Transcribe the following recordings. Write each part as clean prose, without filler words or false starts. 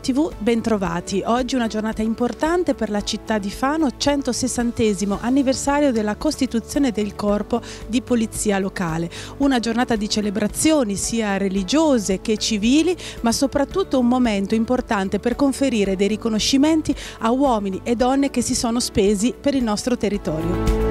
TV, bentrovati. Oggi una giornata importante per la città di Fano, 160° anniversario della costituzione del corpo di polizia locale. Una giornata di celebrazioni sia religiose che civili, ma soprattutto un momento importante per conferire dei riconoscimenti a uomini e donne che si sono spesi per il nostro territorio.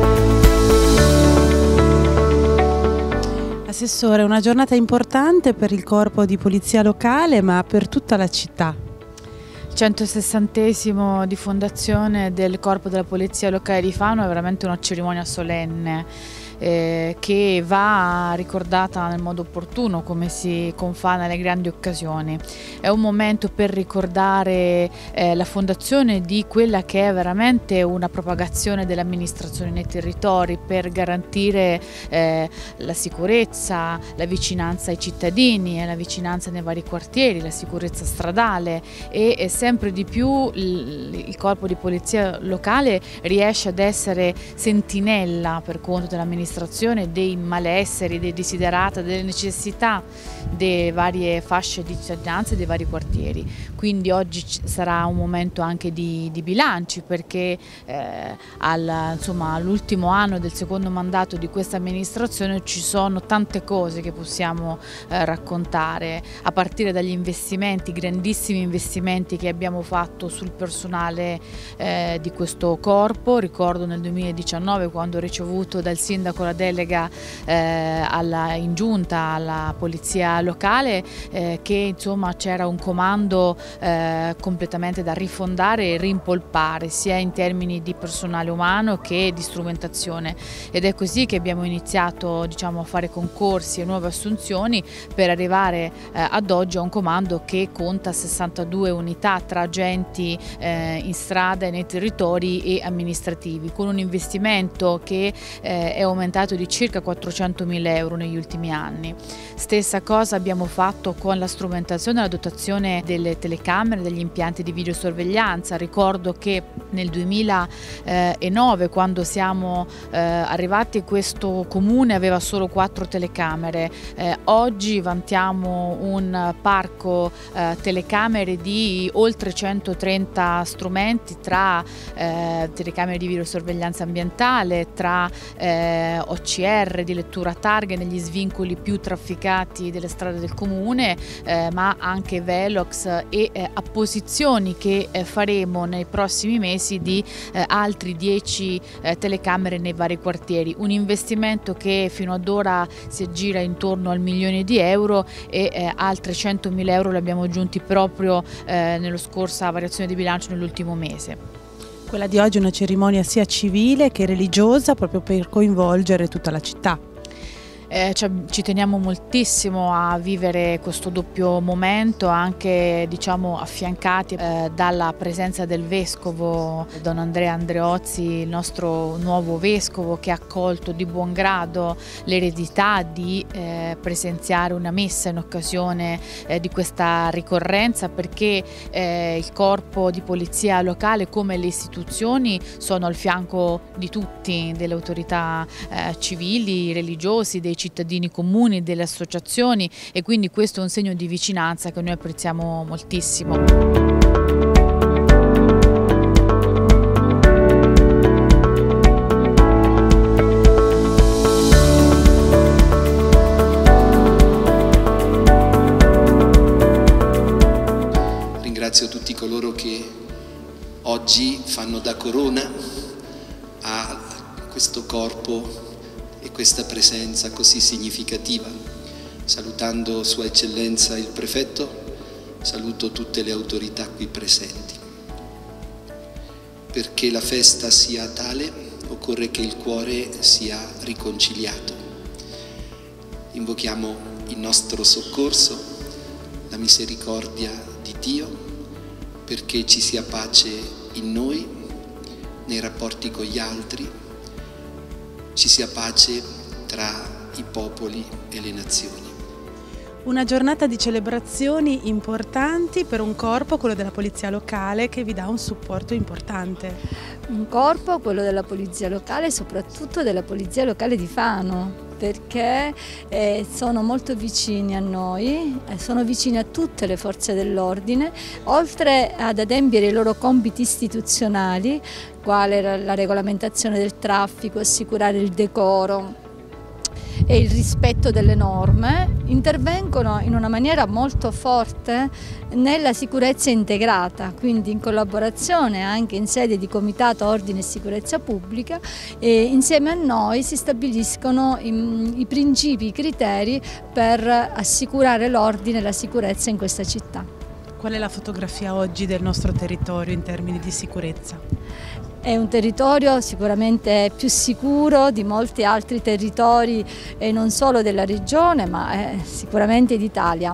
Assessore, una giornata importante per il corpo di polizia locale, ma per tutta la città. 160° di fondazione del corpo della polizia locale di Fano è veramente una cerimonia solenne che va ricordata nel modo opportuno, come si confà nelle grandi occasioni. È un momento per ricordare la fondazione di quella che è veramente una propagazione dell'amministrazione nei territori per garantire la sicurezza, la vicinanza ai cittadini, la vicinanza nei vari quartieri, la sicurezza stradale e sempre di più il corpo di polizia locale riesce ad essere sentinella per conto dell'amministrazione dei malesseri, dei desiderata, delle necessità delle varie fasce di cittadinanza e dei vari quartieri. Quindi oggi sarà un momento anche di bilanci, perché all'ultimo anno del secondo mandato di questa amministrazione ci sono tante cose che possiamo raccontare, a partire dagli investimenti, grandissimi investimenti che abbiamo fatto sul personale di questo corpo. Ricordo nel 2019, quando ho ricevuto dal sindaco la delega in giunta alla polizia locale, che insomma c'era un comando completamente da rifondare e rimpolpare, sia in termini di personale umano che di strumentazione, ed è così che abbiamo iniziato, diciamo, a fare concorsi e nuove assunzioni per arrivare ad oggi a un comando che conta 62 unità tra agenti in strada e nei territori e amministrativi, con un investimento che è aumentato di circa 400.000 euro negli ultimi anni. Stessa cosa abbiamo fatto con la strumentazione e la dotazione delle telecamere, degli impianti di videosorveglianza. Ricordo che nel 2009, quando siamo arrivati, questo comune aveva solo 4 telecamere. Oggi vantiamo un parco telecamere di oltre 130 strumenti, tra telecamere di videosorveglianza ambientale, tra OCR di lettura targhe negli svincoli più trafficati delle strade del comune, ma anche velox e apposizioni che faremo nei prossimi mesi di altri 10 telecamere nei vari quartieri. Un investimento che fino ad ora si aggira intorno al 1 milione di euro e altri 100.000 euro li abbiamo aggiunti proprio nella scorsa variazione di bilancio nell'ultimo mese. Quella di oggi è una cerimonia sia civile che religiosa, proprio per coinvolgere tutta la città. Ci teniamo moltissimo a vivere questo doppio momento, anche, diciamo, affiancati dalla presenza del vescovo Don Andrea Andreozzi, il nostro nuovo vescovo, che ha accolto di buon grado l'eredità di presenziare una messa in occasione di questa ricorrenza, perché il corpo di polizia locale, come le istituzioni, sono al fianco di tutti, delle autorità civili, religiosi, dei cittadini comuni, delle associazioni, e quindi questo è un segno di vicinanza che noi apprezziamo moltissimo. Ringrazio tutti coloro che oggi fanno da corona a questo corpo e questa presenza così significativa. Salutando Sua Eccellenza il Prefetto, saluto tutte le autorità qui presenti. Perché la festa sia tale, occorre che il cuore sia riconciliato. Invochiamo il nostro soccorso, la misericordia di Dio, perché ci sia pace in noi, nei rapporti con gli altri, ci sia pace tra i popoli e le nazioni. Una giornata di celebrazioni importanti per un corpo, quello della polizia locale, che vi dà un supporto importante. Un corpo, quello della polizia locale, soprattutto della polizia locale di Fano, perché sono molto vicini a noi, sono vicini a tutte le forze dell'ordine, oltre ad adempiere i loro compiti istituzionali, quale la regolamentazione del traffico, assicurare il decoro e il rispetto delle norme, intervengono in una maniera molto forte nella sicurezza integrata, quindi in collaborazione anche in sede di Comitato Ordine e Sicurezza Pubblica, e insieme a noi si stabiliscono i principi, i criteri per assicurare l'ordine e la sicurezza in questa città. Qual è la fotografia oggi del nostro territorio in termini di sicurezza? È un territorio sicuramente più sicuro di molti altri territori, non solo della regione, ma sicuramente d'Italia.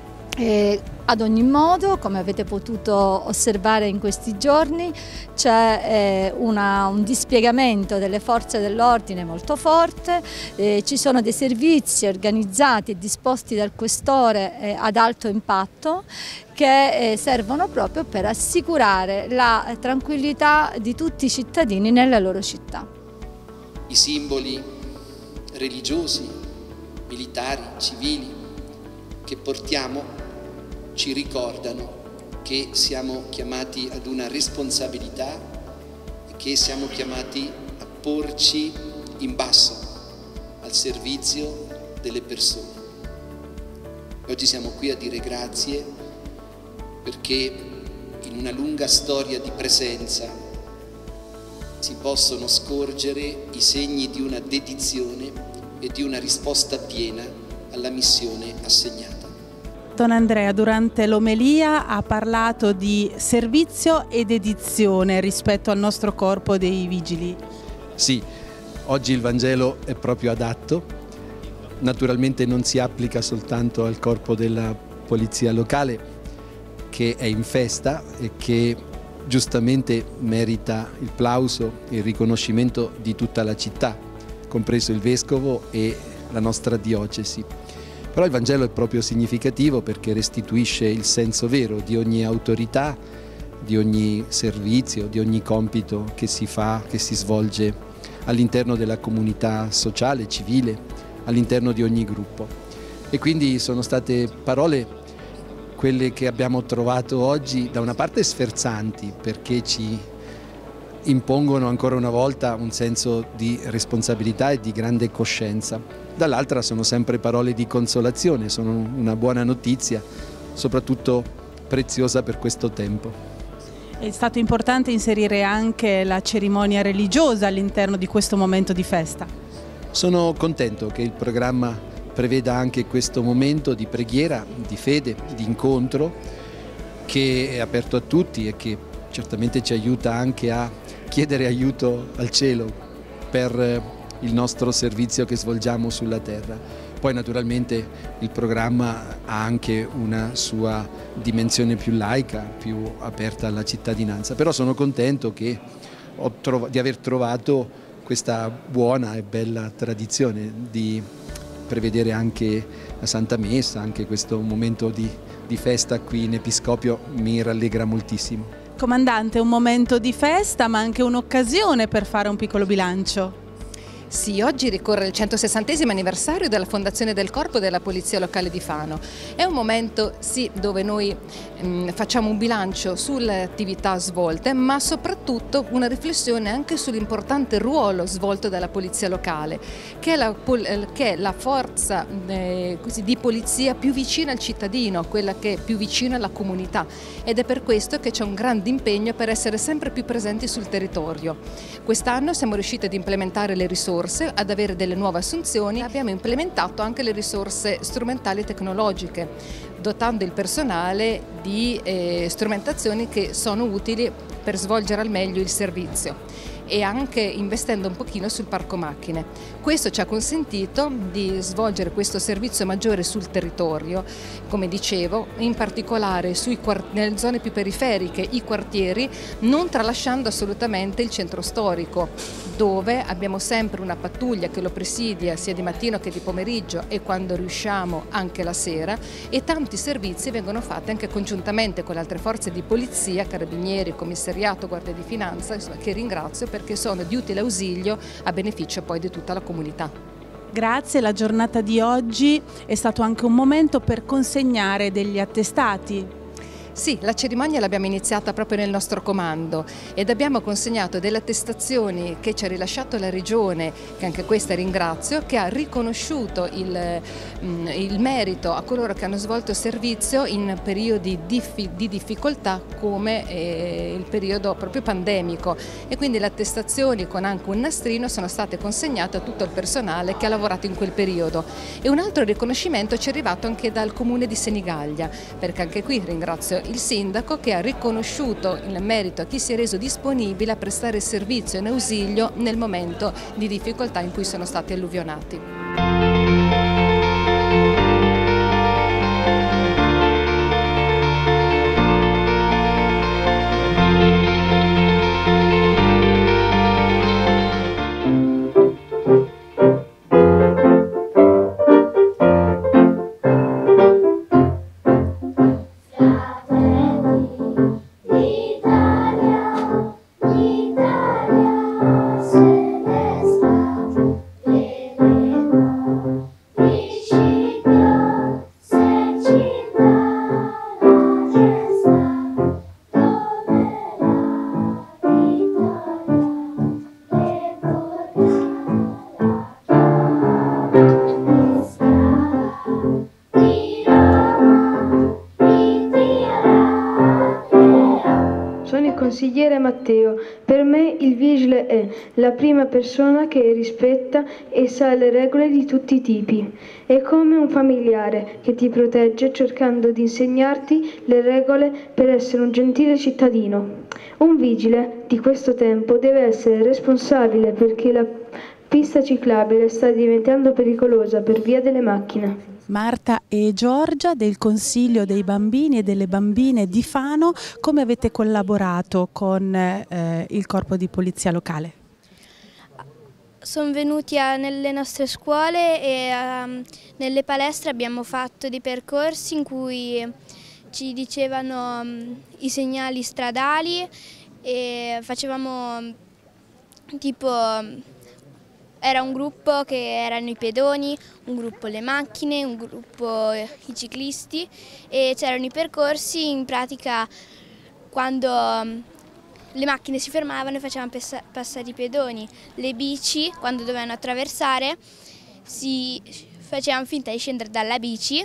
Ad ogni modo, come avete potuto osservare in questi giorni, c'è un dispiegamento delle forze dell'ordine molto forte, ci sono dei servizi organizzati e disposti dal questore ad alto impatto che servono proprio per assicurare la tranquillità di tutti i cittadini nella loro città. I simboli religiosi, militari, civili che portiamo ci ricordano che siamo chiamati ad una responsabilità e che siamo chiamati a porci in basso al servizio delle persone. Oggi siamo qui a dire grazie perché in una lunga storia di presenza si possono scorgere i segni di una dedizione e di una risposta piena alla missione assegnata. Don Andrea, durante l'omelia ha parlato di servizio e dedizione rispetto al nostro corpo dei vigili. Sì, oggi il Vangelo è proprio adatto, naturalmente non si applica soltanto al corpo della polizia locale che è in festa e che giustamente merita il plauso e il riconoscimento di tutta la città, compreso il Vescovo e la nostra diocesi. Però il Vangelo è proprio significativo perché restituisce il senso vero di ogni autorità, di ogni servizio, di ogni compito che si fa, che si svolge all'interno della comunità sociale, civile, all'interno di ogni gruppo. E quindi sono state parole quelle che abbiamo trovato oggi, da una parte sferzanti perché ci impongono ancora una volta un senso di responsabilità e di grande coscienza, dall'altra sono sempre parole di consolazione, sono una buona notizia, soprattutto preziosa per questo tempo. È stato importante inserire anche la cerimonia religiosa all'interno di questo momento di festa. Sono contento che il programma preveda anche questo momento di preghiera, di fede, di incontro che è aperto a tutti e che certamente ci aiuta anche a chiedere aiuto al cielo per il nostro servizio che svolgiamo sulla terra. Poi naturalmente il programma ha anche una sua dimensione più laica, più aperta alla cittadinanza, però sono contento che di aver trovato questa buona e bella tradizione di prevedere anche la Santa Messa, anche questo momento di festa qui in Episcopio mi rallegra moltissimo. Comandante, un momento di festa ma anche un'occasione per fare un piccolo bilancio. Sì, oggi ricorre il 160° anniversario della fondazione del Corpo della Polizia Locale di Fano. È un momento, sì, dove noi facciamo un bilancio sulle attività svolte, ma soprattutto una riflessione anche sull'importante ruolo svolto dalla Polizia Locale, che è la forza di polizia più vicina al cittadino, quella che è più vicina alla comunità, ed è per questo che c'è un grande impegno per essere sempre più presenti sul territorio. Quest'anno siamo riusciti ad implementare le risorse, ad avere delle nuove assunzioni, abbiamo implementato anche le risorse strumentali e tecnologiche, dotando il personale di strumentazioni che sono utili per svolgere al meglio il servizio e anche investendo un pochino sul parco macchine. Questo ci ha consentito di svolgere questo servizio maggiore sul territorio, come dicevo, in particolare nelle zone più periferiche, i quartieri, non tralasciando assolutamente il centro storico, dove abbiamo sempre una pattuglia che lo presidia sia di mattino che di pomeriggio e quando riusciamo anche la sera, e tanti servizi vengono fatti anche congiuntamente con le altre forze di polizia, carabinieri, commissariato, guardia di finanza, che ringrazio perché sono di utile ausilio a beneficio poi di tutta la comunità. Grazie, la giornata di oggi è stato anche un momento per consegnare degli attestati. Sì, la cerimonia l'abbiamo iniziata proprio nel nostro comando ed abbiamo consegnato delle attestazioni che ci ha rilasciato la Regione, che anche questa ringrazio, che ha riconosciuto il merito a coloro che hanno svolto servizio in periodi di difficoltà come il periodo proprio pandemico, e quindi le attestazioni con anche un nastrino sono state consegnate a tutto il personale che ha lavorato in quel periodo. E un altro riconoscimento ci è arrivato anche dal Comune di Senigallia, perché anche qui ringrazio il sindaco che ha riconosciuto il merito a chi si è reso disponibile a prestare servizio in ausilio nel momento di difficoltà in cui sono stati alluvionati. Consigliere Matteo, per me il vigile è la prima persona che rispetta e sa le regole di tutti i tipi. È come un familiare che ti protegge cercando di insegnarti le regole per essere un gentile cittadino. Un vigile di questo tempo deve essere responsabile perché la pista ciclabile sta diventando pericolosa per via delle macchine. Marta e Giorgia del Consiglio dei Bambini e delle Bambine di Fano, come avete collaborato con il Corpo di Polizia Locale? Sono venuti nelle nostre scuole e nelle palestre abbiamo fatto dei percorsi in cui ci dicevano i segnali stradali e facevamo tipo... Era un gruppo che erano i pedoni, un gruppo le macchine, un gruppo i ciclisti e c'erano i percorsi, in pratica quando le macchine si fermavano e facevano passare i pedoni, le bici quando dovevano attraversare si facevano finta di scendere dalla bici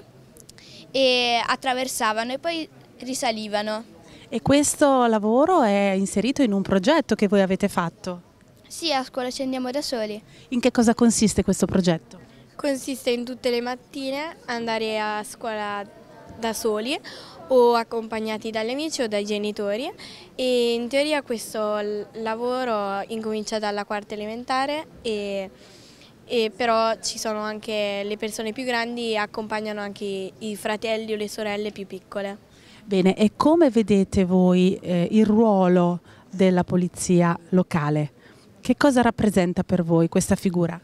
e attraversavano e poi risalivano. E questo lavoro è inserito in un progetto che voi avete fatto? Sì, a scuola ci andiamo da soli. In che cosa consiste questo progetto? Consiste in tutte le mattine andare a scuola da soli o accompagnati dagli amici o dai genitori e in teoria questo lavoro incomincia dalla quarta elementare e però ci sono anche le persone più grandi e accompagnano anche i fratelli o le sorelle più piccole. Bene, e come vedete voi il ruolo della polizia locale? Che cosa rappresenta per voi questa figura?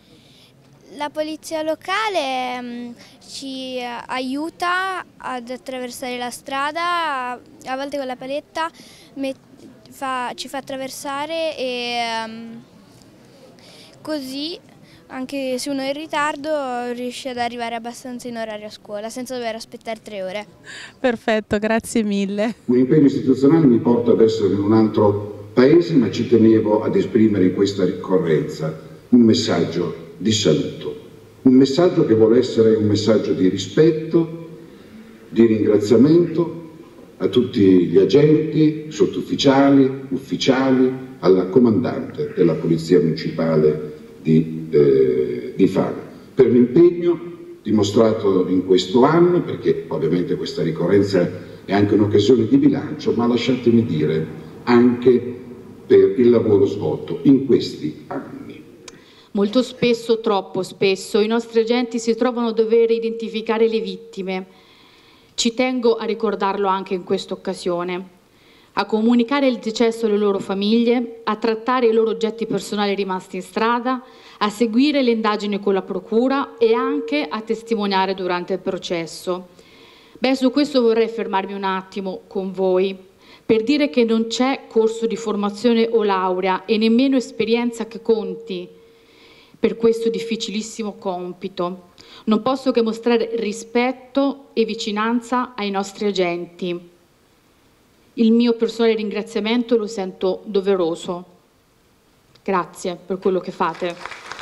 La polizia locale ci aiuta ad attraversare la strada, a volte con la paletta ci fa attraversare e così anche se uno è in ritardo riesce ad arrivare abbastanza in orario a scuola senza dover aspettare 3 ore. Perfetto, grazie mille. Un impegno istituzionale mi porta ad essere in un altro paese, ma ci tenevo ad esprimere in questa ricorrenza un messaggio di saluto, un messaggio che vuole essere un messaggio di rispetto, di ringraziamento a tutti gli agenti, sottufficiali, ufficiali, alla comandante della Polizia Municipale di Fano, per l'impegno dimostrato in questo anno, perché ovviamente questa ricorrenza è anche un'occasione di bilancio, ma lasciatemi dire anche per il lavoro svolto in questi anni. Molto spesso, troppo spesso, i nostri agenti si trovano a dover identificare le vittime. Ci tengo a ricordarlo anche in questa occasione, a comunicare il decesso alle loro famiglie, a trattare i loro oggetti personali rimasti in strada, a seguire le indagini con la procura e anche a testimoniare durante il processo. Beh, su questo vorrei fermarmi un attimo con voi, per dire che non c'è corso di formazione o laurea e nemmeno esperienza che conti per questo difficilissimo compito. Non posso che mostrare rispetto e vicinanza ai nostri agenti. Il mio personale ringraziamento lo sento doveroso. Grazie per quello che fate.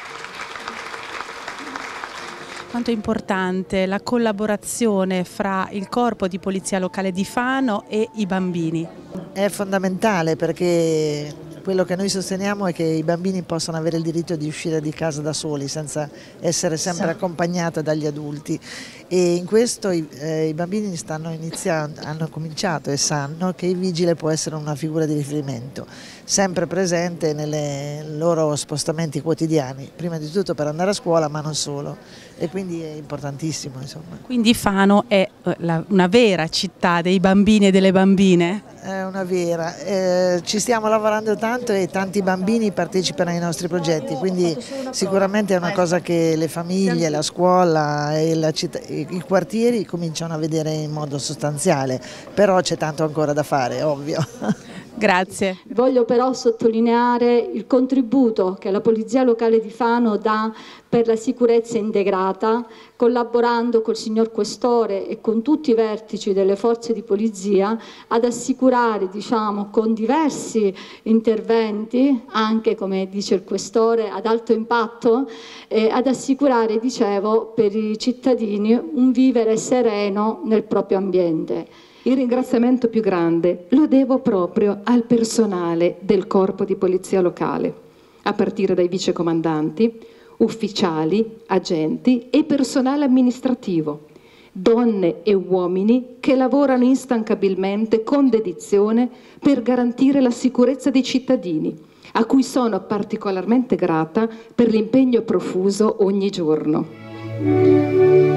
Quanto è importante la collaborazione fra il Corpo di Polizia Locale di Fano e i bambini? È fondamentale, perché quello che noi sosteniamo è che i bambini possano avere il diritto di uscire di casa da soli senza essere sempre accompagnati dagli adulti, e in questo i bambini hanno cominciato e sanno che il vigile può essere una figura di riferimento sempre presente nei loro spostamenti quotidiani, prima di tutto per andare a scuola ma non solo, e quindi è importantissimo, insomma. Quindi Fano è una vera città dei bambini e delle bambine? È una vera, ci stiamo lavorando tanto e tanti bambini partecipano ai nostri progetti, quindi sicuramente è una cosa che le famiglie, la scuola e la città, i quartieri cominciano a vedere in modo sostanziale, però c'è tanto ancora da fare, ovvio. Grazie. Voglio però sottolineare il contributo che la Polizia Locale di Fano dà per la sicurezza integrata, collaborando col signor Questore e con tutti i vertici delle forze di polizia ad assicurare, con diversi interventi, anche come dice il Questore, ad alto impatto, ad assicurare, per i cittadini un vivere sereno nel proprio ambiente. Il ringraziamento più grande lo devo proprio al personale del Corpo di Polizia Locale, a partire dai vicecomandanti, ufficiali, agenti e personale amministrativo, donne e uomini che lavorano instancabilmente con dedizione per garantire la sicurezza dei cittadini, a cui sono particolarmente grata per l'impegno profuso ogni giorno.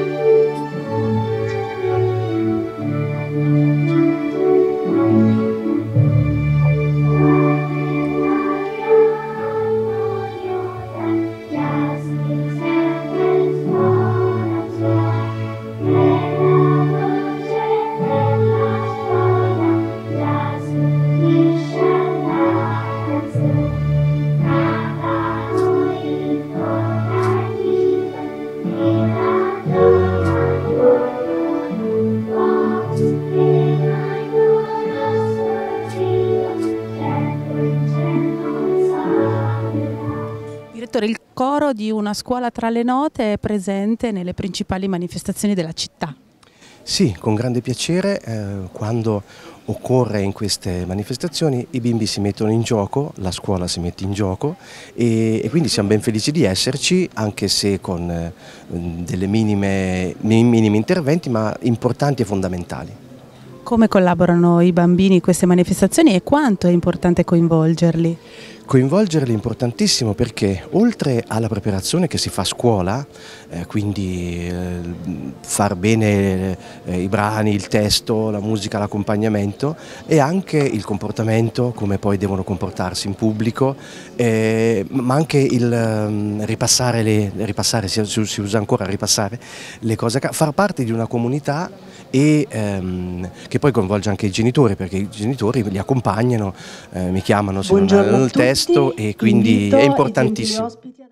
Il coro di Una scuola tra le note è presente nelle principali manifestazioni della città. Sì, con grande piacere. Quando occorre in queste manifestazioni i bimbi si mettono in gioco, la scuola si mette in gioco e quindi siamo ben felici di esserci, anche se con delle minimi interventi, ma importanti e fondamentali. Come collaborano i bambini in queste manifestazioni e quanto è importante coinvolgerli? Coinvolgerli è importantissimo, perché oltre alla preparazione che si fa a scuola, quindi far bene i brani, il testo, la musica, l'accompagnamento, e anche il comportamento, come poi devono comportarsi in pubblico, ma anche il ripassare, si usa ancora ripassare le cose, far parte di una comunità e che poi coinvolge anche i genitori, perché i genitori li accompagnano, mi chiamano se non hanno il testo, e quindi è importantissimo.